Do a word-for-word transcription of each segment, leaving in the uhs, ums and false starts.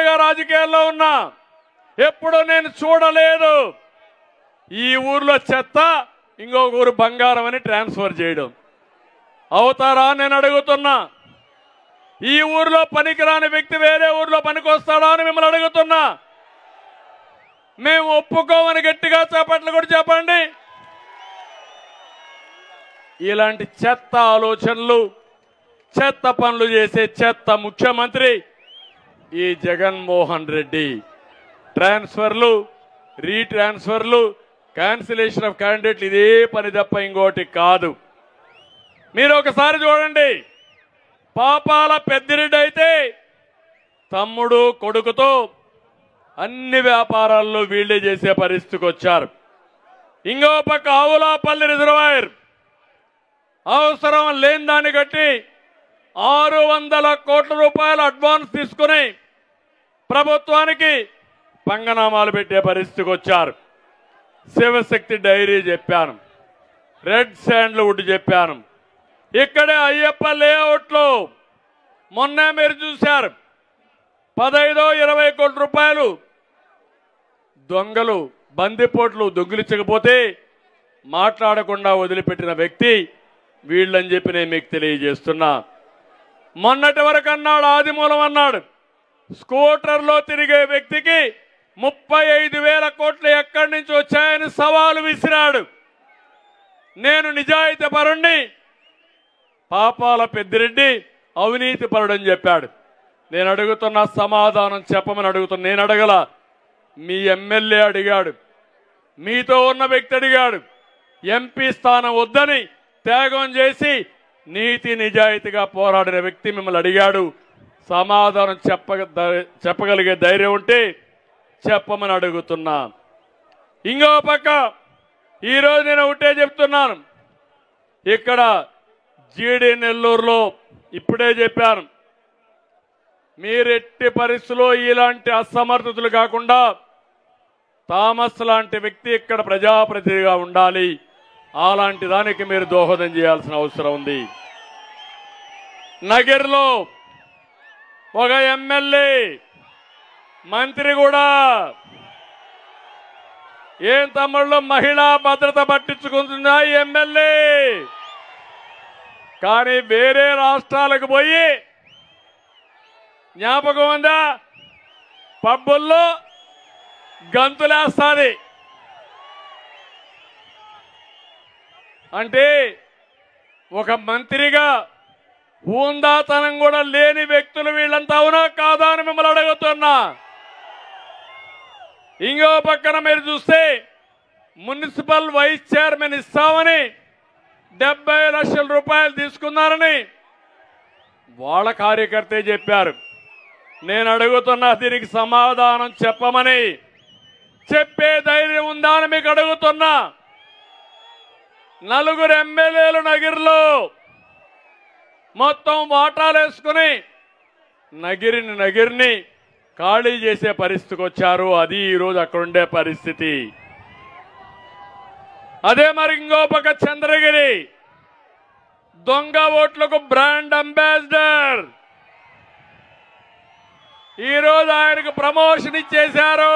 సంవత్సరాలుగా రాజకీయాల్లో ఉన్నా ఎప్పుడు నేను చూడలేదు ఈ ఊర్లో చెత్త ఇంకొక ఊరు బంగారం అని ట్రాన్స్ఫర్ చేయడం. అవుతారా నేను అడుగుతున్నా. ఈ ఊర్లో పనికిరాని వ్యక్తి వేరే ఊర్లో పనికొస్తాడా అని మిమ్మల్ని అడుగుతున్నా. మేము ఒప్పుకోమని గట్టిగా చేపట్లు కూడా చెప్పండి. ఇలాంటి చెత్త ఆలోచనలు, చెత్త పనులు చేసే చెత్త ముఖ్యమంత్రి ఈ జగన్మోహన్ రెడ్డి. ట్రాన్స్ఫర్లు, రీట్రాన్స్ఫర్లు, క్యాన్సిలేషన్ ఆఫ్ క్యాండిడేట్లు ఇదే పని తప్ప ఇంకోటి కాదు. మీరు ఒకసారి చూడండి. పాపాల పెద్దిరెడ్డి అయితే తమ్ముడు కొడుకుతో అన్ని వ్యాపారాల్లో వీళ్లే చేసే పరిస్థితికి వచ్చారు. ఇంకో పక్క ఆవులాపల్లి రిజర్వాయర్ అవసరం లేని దాన్ని కట్టి ఆరు వందల కోట్ల రూపాయల అడ్వాన్స్ తీసుకుని ప్రభుత్వానికి పంగనామాలు పెట్టే పరిస్థితికి వచ్చారు. శివశక్తి డైరీ చెప్పాను, రెడ్ శాండ్ల్వుడ్ చెప్పాను. ఇక్కడే అయ్యప్ప లేఅవుట్లో మొన్న మీరు చూశారు పదైదో ఇరవై కోట్ల రూపాయలు దొంగలు బందిపోట్లు దొంగిలించకపోతే మాట్లాడకుండా వదిలిపెట్టిన వ్యక్తి వీళ్ళని చెప్పి నేను మీకు తెలియజేస్తున్నా. మొన్నటి వరకు అన్నాడు, ఆదిమూలం అన్నాడు, స్కూటర్లో తిరిగే వ్యక్తికి ముప్పై ఐదు వేల కోట్లు ఎక్కడి నుంచి వచ్చాయని సవాలు విసిరాడు. నేను నిజాయితీ పరుణ్ణి, పాపాల పెద్దిరెడ్డి అవినీతి పరుడని చెప్పాడు. నేను అడుగుతున్న సమాధానం చెప్పమని అడుగుతున్నా. నేను అడగల, మీ ఎమ్మెల్యే అడిగాడు, మీతో ఉన్న వ్యక్తి అడిగాడు. ఎంపీ స్థానం వద్దని త్యాగం చేసి నీతి నిజాయితీగా పోరాడిన వ్యక్తి మిమ్మల్ని అడిగాడు. సమాధానం చెప్ప చెప్పగలిగే ధైర్యం ఉంటే చెప్పమని అడుగుతున్నా. ఇంకో పక్క ఈరోజు నేను ఒకటే చెప్తున్నాను. ఇక్కడ జీడి నెల్లూరులో ఇప్పుడే చెప్పాను, మీరెట్టి పరిస్థితుల్లో ఇలాంటి అసమర్థతలు కాకుండా థామస్ లాంటి వ్యక్తి ఇక్కడ ప్రజాప్రతినిధిగా ఉండాలి. అలాంటి దానికి మీరు దోహదం చేయాల్సిన అవసరం ఉంది. నగర్లో ఒక ఎమ్మెల్యే మంత్రి కూడా ఏం తమ్ముళ్ళు మహిళా భద్రత పట్టించుకుంటుందా ఎమ్మెల్యే, కానీ వేరే రాష్ట్రాలకు పోయి జ్ఞాపకం ఉందా పబ్బుల్లో గంతులేస్తాది. అంటే ఒక మంత్రిగా హూందాతనం కూడా లేని వ్యక్తులు వీళ్ళంతా అవునా కాదా అని మిమ్మల్ని అడుగుతున్నా. ఇంకో పక్కన మీరు చూస్తే మున్సిపల్ వైస్ చైర్మన్ ఇస్తామని డెబ్బై లక్షల రూపాయలు తీసుకున్నారని వాళ్ళ కార్యకర్తే చెప్పారు. నేను అడుగుతున్నా, దీనికి సమాధానం చెప్పమని. చెప్పే ధైర్యం ఉందా అని మీకు అడుగుతున్నా. నలుగురు ఎమ్మెల్యేలు నగిరిలో మొత్తం వాటాలు వేసుకుని నగిరిని నగిరిని ఖాళీ చేసే పరిస్థితికి వచ్చారు. అది ఈరోజు అక్కడుండే పరిస్థితి. అదే మరి ఇంకో పక్క చంద్రగిరి దొంగ ఓట్లకు బ్రాండ్ అంబాసిడర్ ఈరోజు ఆయనకు ప్రమోషన్ ఇచ్చేశారు.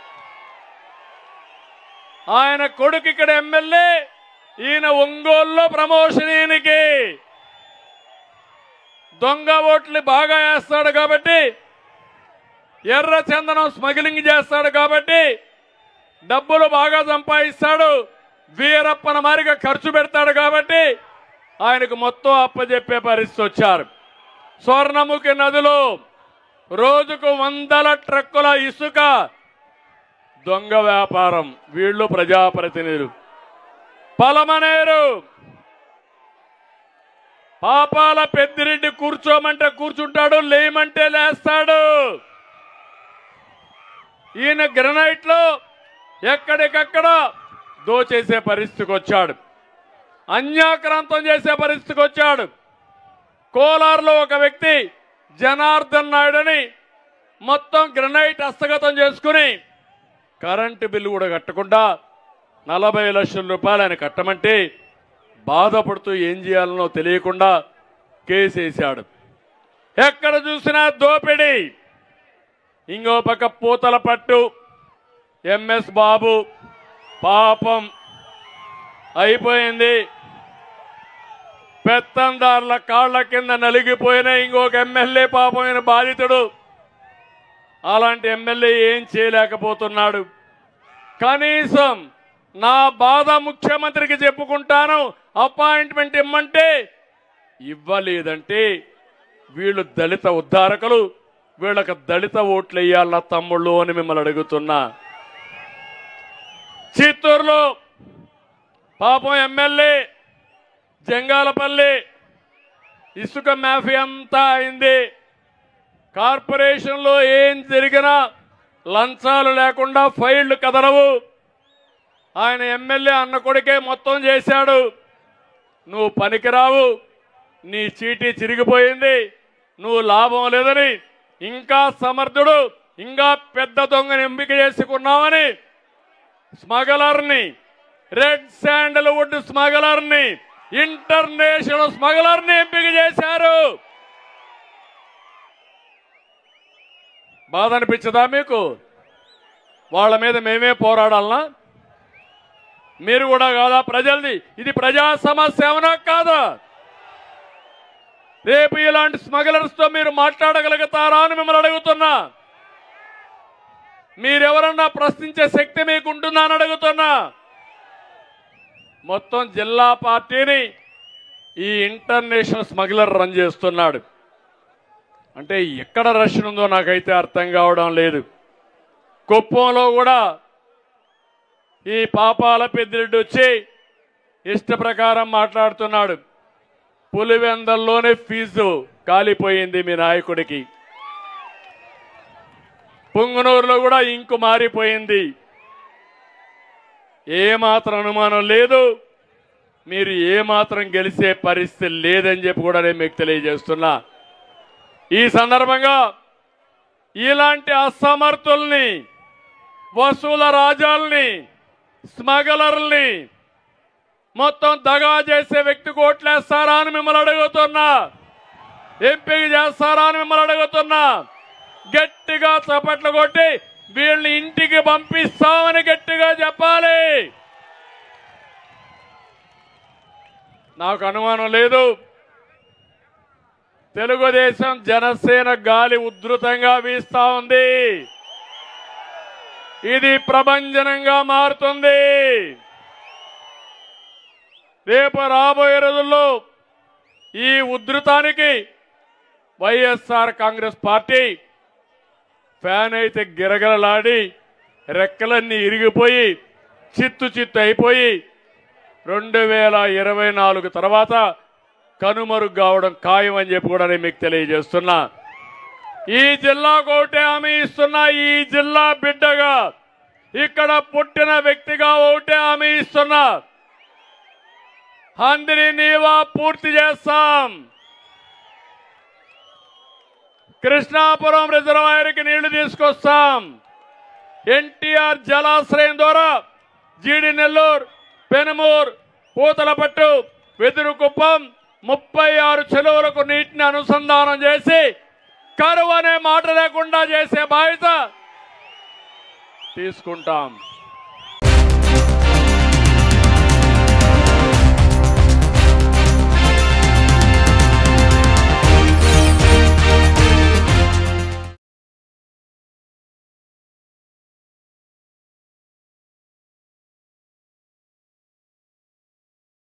ఆయన కొడుకు ఇక్కడ ఎమ్మెల్యే, ఈయన ఒంగోలులో ప్రమోషన్. ఈయనకి దొంగ ఓట్లు బాగా వేస్తాడు కాబట్టి, ఎర్ర చందనం స్మగ్లింగ్ చేస్తాడు కాబట్టి, డబ్బులు బాగా సంపాదిస్తాడు, వీరప్పన మారిగా ఖర్చు పెడతాడు కాబట్టి ఆయనకు మొత్తం అప్పచెప్పే పరిస్థితి వచ్చారు. స్వర్ణముఖి నదిలో రోజుకు వందల ట్రక్కుల ఇసుక దొంగ వ్యాపారం. వీళ్ళు ప్రజాప్రతినిధులు. పలమనేరు పాపాల పెద్దిరెడ్డి కూర్చోమంటే కూర్చుంటాడు, లేమంటే లేస్తాడు. ఈయన గ్రనైట్ లో ఎక్కడికక్కడ దోచేసే పరిస్థితికి వచ్చాడు, అన్యాక్రాంతం చేసే పరిస్థితికి వచ్చాడు. కోలార్లో ఒక వ్యక్తి జనార్దన్ నాయుడు అని మొత్తం గ్రనైట్ హస్తగతం చేసుకుని కరెంటు బిల్లు కూడా కట్టకుండా నలభై లక్షల రూపాయలు ఆయన కట్టమంటే బాధపడుతూ ఏం చేయాలనో తెలియకుండా కేసేశాడు. ఎక్కడ చూసినా దోపిడీ. ఇంకో పక్క పూతల పట్టు ఎంఎస్ బాబు పాపం అయిపోయింది. పెత్తందారుల కాళ్ల కింద నలిగిపోయిన ఇంకొక ఎమ్మెల్యే పాపమైన బాధితుడు. అలాంటి ఎమ్మెల్యే ఏం చేయలేకపోతున్నాడు. కనీసం నా బాధ ముఖ్యమంత్రికి చెప్పుకుంటాను, అపాయింట్మెంట్ ఇమ్మంటే ఇవ్వలేదంటే వీళ్ళు దళిత ఉద్ధారకులు, వీళ్ళకి దళిత ఓట్లు వేయాల తమ్ముళ్ళు అని మిమ్మల్ని అడుగుతున్నా. చిత్తూరులో పాపం ఎమ్మెల్యే జంగాలపల్లి ఇసుక మాఫియా అంతా అయింది. కార్పొరేషన్లో ఏం జరిగినా లంచాలు లేకుండా ఫైళ్లు కదలవు. ఆయన ఎమ్మెల్యే అన్న కొడుకే మొత్తం చేశాడు. నువ్వు పనికిరావు, నీ చీటీ చిరిగిపోయింది, నువ్వు లాభం లేదని ఇంకా సమర్థుడు, ఇంకా పెద్ద దొంగని ఎంపిక చేసుకున్నావని స్మగలర్ని, రెడ్ శాండల్వుడ్ స్మగలర్ని, ఇంటర్నేషనల్ స్మగలర్ని ఎంపిక చేశారు. బాధ అనిపించదా మీకు? వాళ్ళ మీద మేమే పోరాడాలనా? మీరు కూడా కాదా ప్రజలది? ఇది ప్రజా సమస్య అవునా కాదా? రేపు ఇలాంటి స్మగ్లర్స్ తో మీరు మాట్లాడగలుగుతారా అని మిమ్మల్ని అడుగుతున్నా. మీరెవరన్నా ప్రశ్నించే శక్తి మీకు ఉంటుందా అని అడుగుతున్నా. మొత్తం జిల్లా పార్టీని ఈ ఇంటర్నేషనల్ స్మగ్లర్ రన్ చేస్తున్నాడు. అంటే ఎక్కడ రష్యన్ ఉందో నాకైతే అర్థం కావడం లేదు. కుప్పంలో కూడా ఈ పాపాల పెద్దిరెడ్డి వచ్చి ఇష్ట ప్రకారం మాట్లాడుతున్నాడు. పులివెందల్లోనే ఫీజు కాలిపోయింది మీ నాయకుడికి. పుంగనూరులో కూడా ఇంకు మారిపోయింది. ఏమాత్రం అనుమానం లేదు, మీరు ఏమాత్రం గెలిచే పరిస్థితి లేదని చెప్పి కూడా నేను మీకు తెలియజేస్తున్నా. ఈ సందర్భంగా ఇలాంటి అసమర్థుల్ని, వసూల రాజాల్ని, స్మగ్లర్ల్ని మొత్తం దగా చేసే వ్యక్తికి ఓట్లేస్తారా అని మిమ్మల్ని అడుగుతున్నా. ఎంపిక చేస్తారా అని మిమ్మల్ని అడుగుతున్నా. గట్టిగా చప్పట్లు కొట్టి వీళ్ళని ఇంటికి పంపిస్తామని గట్టిగా చెప్పాలి. నాకు అనుమానం లేదు, తెలుగుదేశం జనసేన గాలి ఉధృతంగా వీస్తా ఉంది. ఇది ప్రభంజనంగా మారుతుంది. రేపు రాబోయే రోజుల్లో ఈ ఉధృతానికి వైఎస్ఆర్ కాంగ్రెస్ పార్టీ ఫ్యాన్ అయితే గిరగిరలాడి రెక్కలన్నీ ఇరిగిపోయి చిత్తు చిత్తు అయిపోయి రెండు వేల ఇరవై నాలుగు తర్వాత కనుమరుగు కావడం ఖాయం అని చెప్పి కూడా నేను మీకు తెలియజేస్తున్నా. ఈ జిల్లాకు ఒకటే హామీ ఇస్తున్నా. ఈ జిల్లా బిడ్డగా, ఇక్కడ పుట్టిన వ్యక్తిగా ఒకటే హామీ ఇస్తున్నా. హంద్రి నీవా పూర్తి చేస్తాం. కృష్ణాపురం రిజర్వాయర్కి నీళ్లు తీసుకొస్తాం. ఎన్టీఆర్ జలాశ్రయం ద్వారా జీడి నెల్లూరు, పెనుమూరు, పూతలపట్టు, వెదురుకుప్పం ముప్పై ఆరు చెరువులకు నీటిని అనుసంధానం చేసి కరువు అనే మాట లేకుండా చేసే బాధ్యత తీసుకుంటాం.